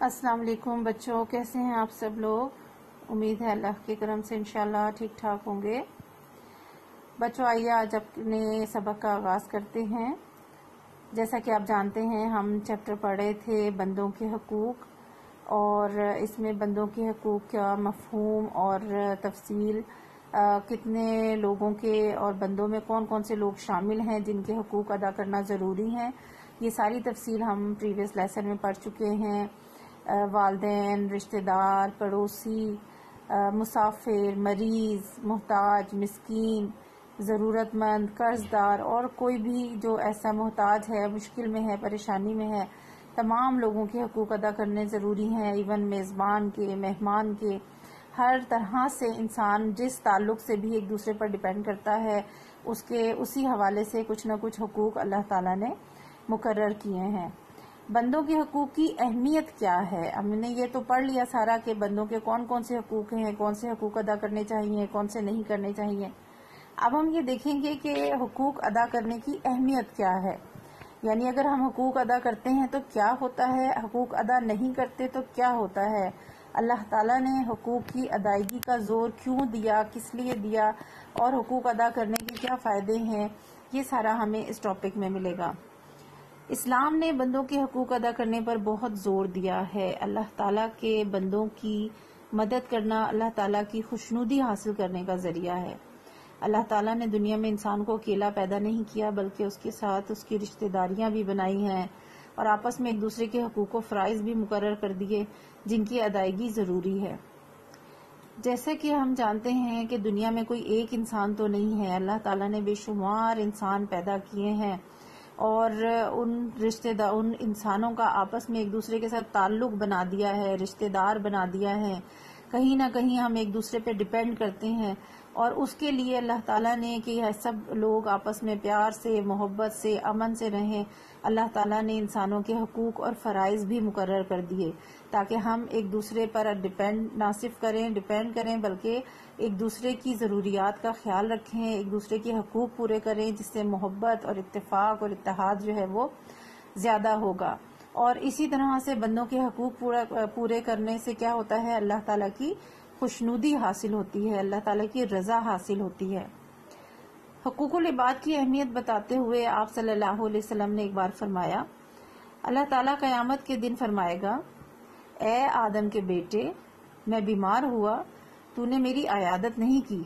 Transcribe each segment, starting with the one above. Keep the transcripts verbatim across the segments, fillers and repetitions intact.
السلام علیکم بچوں، کیسے ہیں آپ سب لوگ؟ امید ہے اللہ کے کرم سے انشاءاللہ ٹھیک ٹھاک ہوں گے۔ بچوں آئیے آج اپنے سبق کا آغاز کرتے ہیں۔ جیسا کہ آپ جانتے ہیں ہم چیپٹر پڑھے تھے بندوں کے حقوق، اور اس میں بندوں کے حقوق کا مفہوم اور تفصیل، کتنے لوگوں کے اور بندوں میں کون کون سے لوگ شامل ہیں جن کے حقوق ادا کرنا ضروری ہیں، یہ ساری تفصیل ہم پریویس لیسن میں پڑھ چکے ہیں۔ والدین، رشتہ دار، پڑوسی، مسافر، مریض، محتاج، مسکین، ضرورت مند، قرض دار اور کوئی بھی جو ایسا محتاج ہے، مشکل میں ہے، پریشانی میں ہے، تمام لوگوں کے حقوق ادا کرنے ضروری ہیں۔ ایون میزبان کے، مہمان کے، ہر طرح سے انسان جس تعلق سے بھی ایک دوسرے پر ڈیپینڈ کرتا ہے، اس کے اسی حوالے سے کچھ نہ کچھ حقوق اللہ تعالیٰ نے مقرر کیے ہیں۔ بندوں کے حقوق کی اہمیت کیا ہے؟ ہم نے یہ تو پڑھ لیا سارا کہ بندوں کے کون کون سے حقوق ہیں، کون سے حقوق ادا کرنے چاہیے، کون سے نہیں کرنے چاہیے۔ اب ہم یہ دیکھیں گے کہ حقوق ادا کرنے کی اہمیت کیا ہے، یعنی اگر ہم حقوق ادا کرتے ہیں تو کیا ہوتا ہے، حقوق ادا نہیں کرتے تو کیا ہوتا ہے، اللہ تعالیٰ نے حقوق کی ادائیگی کا زور کیوں دیا، کس لیے دیا، اور حقوق ادا کرنے کے کیا فائدے ہیں، یہ سارا ہمیں اس ٹاپک میں ملے گا۔ اسلام نے بندوں کے حقوق ادا کرنے پر بہت زور دیا ہے۔ اللہ تعالیٰ کے بندوں کی مدد کرنا اللہ تعالیٰ کی خوشنودی حاصل کرنے کا ذریعہ ہے۔ اللہ تعالیٰ نے دنیا میں انسان کو اکیلا پیدا نہیں کیا، بلکہ اس کے ساتھ اس کی رشتہ داریاں بھی بنائی ہیں اور آپس میں ایک دوسرے کے حقوق و فرائض بھی مقرر کر دیے جن کی ادائیگی ضروری ہے۔ جیسے کہ ہم جانتے ہیں کہ دنیا میں کوئی ایک انسان تو نہیں ہے، اللہ تعالیٰ نے بے شمار انسان پیدا کیے ہیں اور ان رشتہ دار ان انسانوں کا آپس میں ایک دوسرے کے ساتھ تعلق بنا دیا ہے، رشتہ دار بنا دیا ہے، کہیں نہ کہیں ہم ایک دوسرے پہ ڈیپینڈ کرتے ہیں، اور اس کے لیے اللہ تعالیٰ نے کہ سب لوگ آپس میں پیار سے، محبت سے، امن سے رہیں، اللہ تعالیٰ نے انسانوں کے حقوق اور فرائض بھی مقرر کر دیے تاکہ ہم ایک دوسرے پر ڈیپینڈ نہ صرف کریں ڈیپینڈ کریں بلکہ ایک دوسرے کی ضروریات کا خیال رکھیں، ایک دوسرے کے حقوق پورے کریں، جس سے محبت اور اتفاق اور اتحاد جو ہے وہ زیادہ ہوگا۔ اور اسی طرح سے بندوں کے حقوق پورا پورے کرنے سے کیا ہوتا ہے، اللہ تعالیٰ کی خوشنودی حاصل ہوتی ہے، اللہ تعالیٰ کی رضا حاصل ہوتی ہے۔ حقوق العباد کی اہمیت بتاتے ہوئے آپ صلی اللہ علیہ وسلم نے ایک بار فرمایا، اللہ تعالیٰ قیامت کے دن فرمائے گا، اے آدم کے بیٹے، میں بیمار ہوا، تو نے میری عیادت نہیں کی۔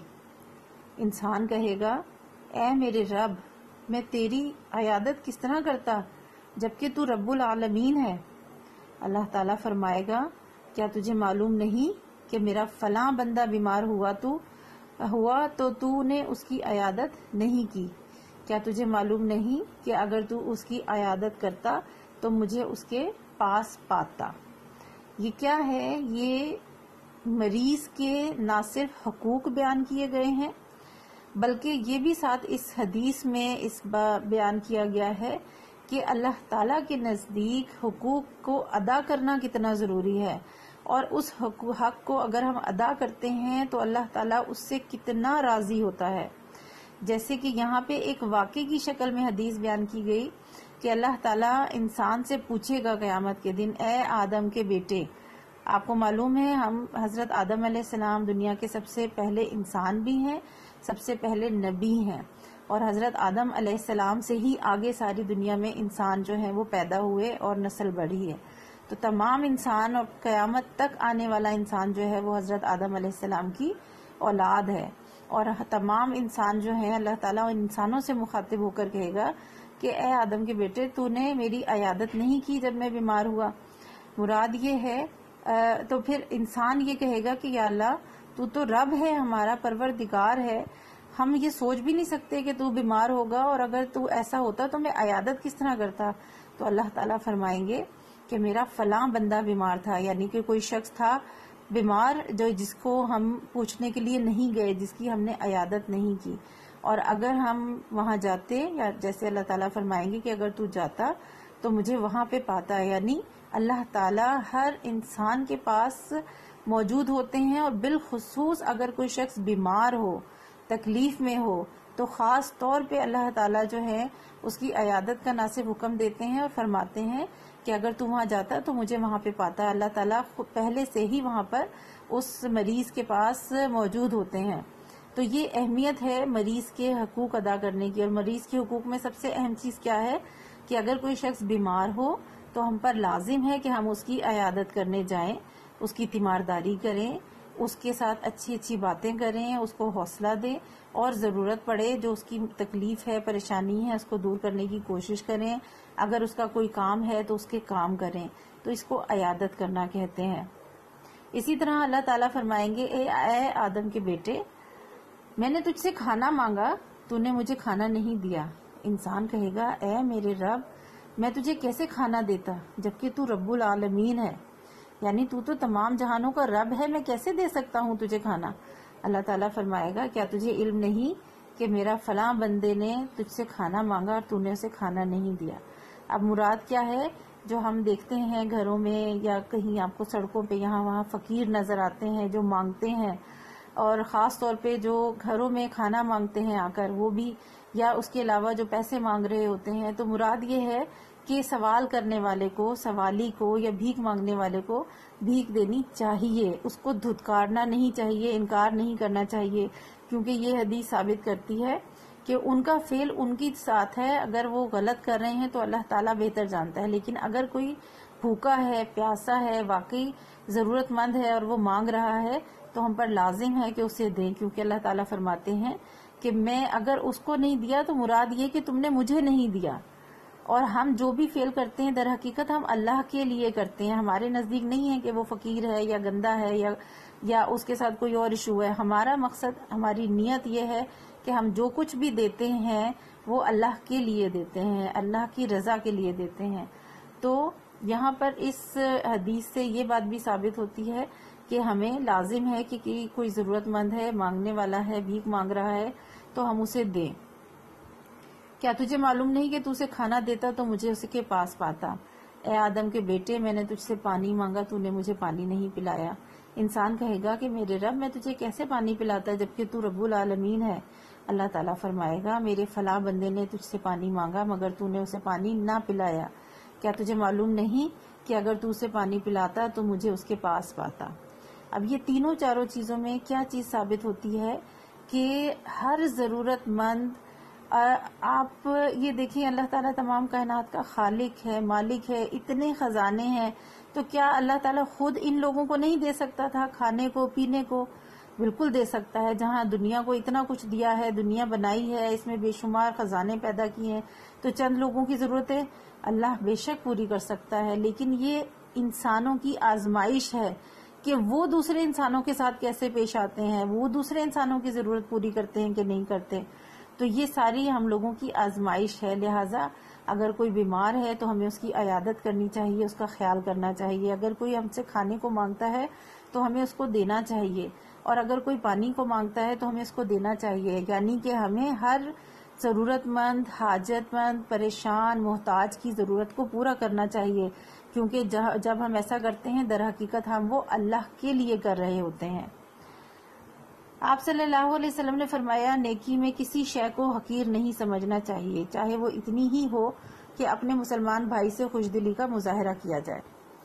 انسان کہے گا، اے میرے رب، میں تیری عیادت کس طرح کرتا جبکہ تو رب العالمین ہے۔ اللہ تعالیٰ فرمائے گا، کیا تجھے معلوم نہیں کہ میرا فلاں بندہ بیمار ہوا تو ہوا تو تو نے اس کی عیادت نہیں کی؟ کیا تجھے معلوم نہیں کہ اگر تو اس کی عیادت کرتا تو مجھے اس کے پاس پاتا؟ یہ کیا ہے؟ یہ مریض کے نہ صرف حقوق بیان کیے گئے ہیں بلکہ یہ بھی ساتھ اس حدیث میں اس بیان کیا گیا ہے کہ اللہ تعالیٰ کے نزدیک حقوق کو ادا کرنا کتنا ضروری ہے، اور اس حق کو اگر ہم ادا کرتے ہیں تو اللہ تعالیٰ اس سے کتنا راضی ہوتا ہے۔ جیسے کہ یہاں پہ ایک واقعے کی شکل میں حدیث بیان کی گئی کہ اللہ تعالیٰ انسان سے پوچھے گا قیامت کے دن، اے آدم کے بیٹے، آپ کو معلوم ہے ہم حضرت آدم علیہ السلام دنیا کے سب سے پہلے انسان بھی ہیں، سب سے پہلے نبی ہیں، اور حضرت آدم علیہ السلام سے ہی آگے ساری دنیا میں انسان جو ہیں وہ پیدا ہوئے اور نسل بڑھی ہے۔ تو تمام انسان اور قیامت تک آنے والا انسان جو ہے وہ حضرت آدم علیہ السلام کی اولاد ہے، اور تمام انسان جو ہیں اللہ تعالیٰ ان انسانوں سے مخاطب ہو کر کہے گا کہ اے آدم کے بیٹے، تو نے میری عیادت نہیں کی جب میں بیمار ہوا۔ مراد یہ ہے تو پھر انسان یہ کہے گا کہ یا اللہ، تو تو رب ہے، ہمارا پروردگار ہے، ہم یہ سوچ بھی نہیں سکتے کہ تو بیمار ہوگا، اور اگر تو ایسا ہوتا تو میں عیادت کس طرح کرتا؟ تو اللہ تعالیٰ فرمائیں گے کہ میرا فلاں بندہ بیمار تھا، یعنی کہ کوئی شخص تھا بیمار جو جس کو ہم پوچھنے کے لیے نہیں گئے، جس کی ہم نے عیادت نہیں کی، اور اگر ہم وہاں جاتے، یا جیسے اللہ تعالیٰ فرمائیں گے کہ اگر تو جاتا تو مجھے وہاں پہ پاتا، یعنی اللہ تعالیٰ ہر انسان کے پاس موجود ہوتے ہیں، اور بالخصوص اگر کوئی شخص بیمار ہو، تکلیف میں ہو، تو خاص طور پہ اللہ تعالیٰ جو ہے اس کی عیادت کا نہ صرف حکم دیتے ہیں اور فرماتے ہیں کہ اگر تو وہاں جاتا تو مجھے وہاں پہ پاتا. اللہ تعالیٰ پہلے سے ہی وہاں پر اس مریض کے پاس موجود ہوتے ہیں. تو یہ اہمیت ہے مریض کے حقوق ادا کرنے کی. اور مریض کے حقوق میں سب سے اہم چیز کیا ہے کہ اگر کوئی شخص بیمار ہو تو ہم پر لازم ہے کہ ہم اس کی عیادت کرنے جائیں، اس کی تیمارداری کریں، اس کے ساتھ اچھی اچھی باتیں کریں، اس کو حوصلہ دیں، اور ضرورت پڑے جو اس کی تکلیف ہے، پریشانی ہے، اس کو دور کرنے کی کوشش کریں. اگر اس کا کوئی کام ہے تو اس کے کام کریں. تو اس کو عیادت کرنا کہتے ہیں. اسی طرح اللہ تعالیٰ فرمائیں گے، اے اے آدم کے بیٹے، میں نے تجھ سے کھانا مانگا، تو نے مجھے کھانا نہیں دیا. انسان کہے گا، اے میرے رب، میں تجھے کیسے کھانا دیتا جبکہ تو رب العالمین ہے، یعنی تو تو تمام جہانوں کا رب ہے، میں کیسے دے سکتا ہوں تجھے کھانا. اللہ تعالیٰ فرمائے گا، کیا تجھے علم نہیں کہ میرا فلاں بندے نے تجھ سے کھانا مانگا اور تو نے اسے کھانا نہیں دیا. اب مراد کیا ہے؟ جو ہم دیکھتے ہیں گھروں میں یا کہیں آپ کو سڑکوں پہ یہاں وہاں فقیر نظر آتے ہیں جو مانگتے ہیں، اور خاص طور پہ جو گھروں میں کھانا مانگتے ہیں آ کر، وہ بھی، یا اس کے علاوہ جو پیسے مانگ رہے ہوتے ہیں. تو مراد یہ ہے کہ سوال کرنے والے کو، سوالی کو یا بھیک مانگنے والے کو بھیک دینی چاہیے، اس کو دھتکارنا نہیں چاہیے، انکار نہیں کرنا چاہیے، کیونکہ یہ حدیث ثابت کرتی ہے کہ ان کا فعل ان کی ساتھ ہے. اگر وہ غلط کر رہے ہیں تو اللہ تعالیٰ بہتر جانتا ہے، لیکن اگر کوئی بھوکا ہے، پیاسا ہے، واقعی ضرورت مند ہے اور وہ مانگ رہا ہے تو ہم پر لازم ہے کہ اسے دیں، کیونکہ اللہ تعالیٰ فرماتے ہیں کہ میں اگر اس کو نہیں دیا تو مراد یہ کہ تم نے مجھے نہیں دیا. اور ہم جو بھی فعل کرتے ہیں در حقیقت ہم اللہ کے لیے کرتے ہیں. ہمارے نزدیک نہیں ہے کہ وہ فقیر ہے یا گندا ہے یا یا اس کے ساتھ کوئی اور ایشو ہے. ہمارا مقصد، ہماری نیت یہ ہے کہ ہم جو کچھ بھی دیتے ہیں وہ اللہ کے لیے دیتے ہیں، اللہ کی رضا کے لیے دیتے ہیں. تو یہاں پر اس حدیث سے یہ بات بھی ثابت ہوتی ہے کہ ہمیں لازم ہے کہ کوئی ضرورت مند ہے، مانگنے والا ہے، بھیک مانگ رہا ہے تو ہم اسے دیں. کیا تجھے معلوم نہیں کہ تو اسے کھانا دیتا تو مجھے اس کے پاس پاتا. اے آدم کے بیٹے، میں نے تجھ سے پانی مانگا، تو نے مجھے پانی نہیں پلایا. انسان کہے گا کہ میرے رب، میں تجھے کیسے پانی پلاتا جبکہ تو رب العالمین ہے. اللہ تعالیٰ فرمائے گا، میرے فلاں بندے نے تجھ سے پانی مانگا مگر تو نے اسے پانی نہ پلایا. کیا تجھے معلوم نہیں کہ اگر تو اسے پانی پلاتا تو مجھے اس کے پاس پاتا. اب یہ تینوں چاروں چیزوں میں کیا چیز ثابت ہوتی ہے کہ ہر ضرورت مند، آپ یہ دیکھیں اللہ تعالیٰ تمام کائنات کا خالق ہے، مالک ہے، اتنے خزانے ہیں، تو کیا اللہ تعالیٰ خود ان لوگوں کو نہیں دے سکتا تھا کھانے کو، پینے کو؟ بالکل دے سکتا ہے. جہاں دنیا کو اتنا کچھ دیا ہے، دنیا بنائی ہے، اس میں بے شمار خزانے پیدا کیے ہیں، تو چند لوگوں کی ضرورتیں اللہ بے شک پوری کر سکتا ہے. لیکن یہ انسانوں کی آزمائش ہے کہ وہ دوسرے انسانوں کے ساتھ کیسے پیش آتے ہیں، وہ دوسرے انسانوں کی ضرورت پوری کرتے ہیں کہ نہیں کرتے. تو یہ ساری ہم لوگوں کی آزمائش ہے. لہٰذا اگر کوئی بیمار ہے تو ہمیں اس کی عیادت کرنی چاہیے، اس کا خیال کرنا چاہیے. اگر کوئی ہم سے کھانے کو مانگتا ہے تو ہمیں اس کو دینا چاہیے، اور اگر کوئی پانی کو مانگتا ہے تو ہمیں اس کو دینا چاہیے. یعنی کہ ہمیں ہر ضرورت مند، حاجت مند، پریشان، محتاج کی ضرورت کو پورا کرنا چاہیے، کیونکہ جب ہم ایسا کرتے ہیں در حقیقت ہم وہ اللہ کے لیے کر رہے ہوتے ہیں. آپ صلی اللہ علیہ وسلم نے فرمایا، نیکی میں کسی شے کو حقیر نہیں سمجھنا چاہیے، چاہے وہ اتنی ہی ہو کہ اپنے مسلمان بھائی سے خوش دلی کا مظاہرہ کیا جائے.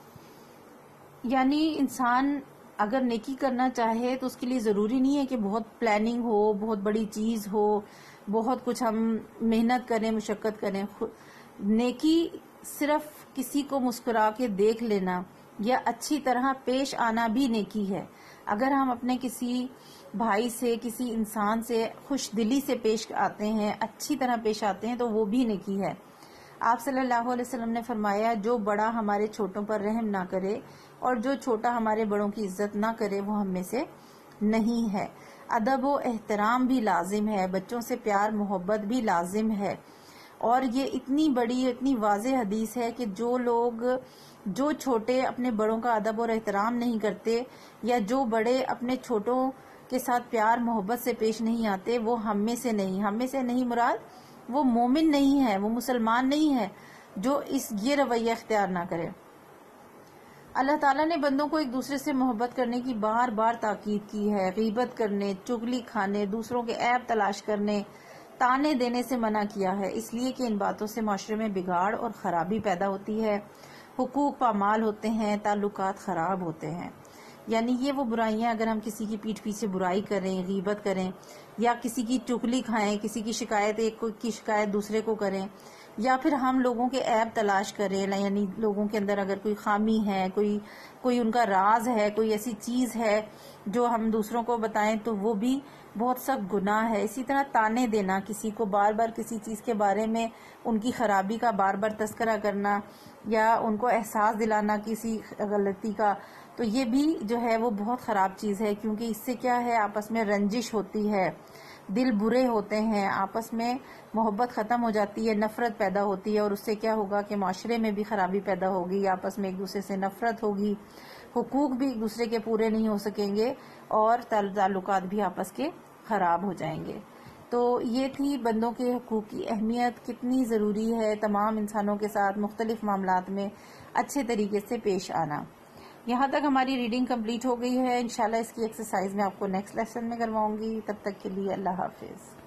یعنی انسان اگر نیکی کرنا چاہے تو اس کے لیے ضروری نہیں ہے کہ بہت پلاننگ ہو، بہت بڑی چیز ہو، بہت کچھ ہم محنت کریں، مشقت کریں. نیکی صرف کسی کو مسکرا کے دیکھ لینا یا اچھی طرح پیش آنا بھی نیکی ہے. اگر ہم اپنے کسی بھائی سے، کسی انسان سے خوش دلی سے پیش آتے ہیں، اچھی طرح پیش آتے ہیں، تو وہ بھی نیکی ہے. آپ صلی اللہ علیہ وسلم نے فرمایا، جو بڑا ہمارے چھوٹوں پر رحم نہ کرے اور جو چھوٹا ہمارے بڑوں کی عزت نہ کرے وہ ہم میں سے نہیں ہے. ادب و احترام بھی لازم ہے، بچوں سے پیار محبت بھی لازم ہے. اور یہ اتنی بڑی، اتنی واضح حدیث ہے کہ جو لوگ، جو چھوٹے اپنے بڑوں کا ادب اور احترام نہیں کرتے، یا جو بڑے اپنے چھوٹوں کے ساتھ پیار محبت سے پیش نہیں آتے، وہ ہم میں سے نہیں. ہم میں سے نہیں مراد وہ مومن نہیں ہے، وہ مسلمان نہیں ہے جو اس یہ رویہ اختیار نہ کرے. اللہ تعالیٰ نے بندوں کو ایک دوسرے سے محبت کرنے کی بار بار تاکید کی ہے. غیبت کرنے، چغلی کھانے، دوسروں کے عیب تلاش کرنے، تانے دینے سے منع کیا ہے، اس لیے کہ ان باتوں سے معاشرے میں بگاڑ اور خرابی پیدا ہوتی ہے. حقوق پامال ہوتے ہیں، تعلقات خراب ہوتے ہیں. یعنی یہ وہ برائیاں، اگر ہم کسی کی پیٹھ پیچھے برائی کریں، غیبت کریں، یا کسی کی چغلی کھائیں، کسی کی شکایت ایک کی شکایت دوسرے کو کریں، یا پھر ہم لوگوں کے عیب تلاش کریں، یعنی لوگوں کے اندر اگر کوئی خامی ہے، کوئی کوئی ان کا راز ہے، کوئی ایسی چیز ہے جو ہم دوسروں کو بتائیں، تو وہ بھی بہت سخت گناہ ہے. اسی طرح تانے دینا، کسی کو بار بار کسی چیز کے بارے میں ان کی خرابی کا بار بار تذکرہ کرنا، یا ان کو احساس دلانا کسی غلطی کا، تو یہ بھی جو ہے وہ بہت خراب چیز ہے. کیونکہ اس سے کیا ہے، آپس میں رنجش ہوتی ہے، دل برے ہوتے ہیں، آپس میں محبت ختم ہو جاتی ہے، نفرت پیدا ہوتی ہے، اور اس سے کیا ہوگا کہ معاشرے میں بھی خرابی پیدا ہوگی، آپس میں ایک دوسرے سے نفرت ہوگی، حقوق بھی ایک دوسرے کے پورے نہیں ہو سکیں گے، اور تعلقات بھی آپس کے خراب ہو جائیں گے. تو یہ تھی بندوں کے حقوق کی اہمیت، کتنی ضروری ہے تمام انسانوں کے ساتھ مختلف معاملات میں اچھے طریقے سے پیش آنا. یہاں تک ہماری ریڈنگ کمپلیٹ ہو گئی ہے. انشاءاللہ اس کی ایکسرسائز میں آپ کو نیکسٹ لیسن میں کرواؤں گی. تب تک کے لیے اللہ حافظ.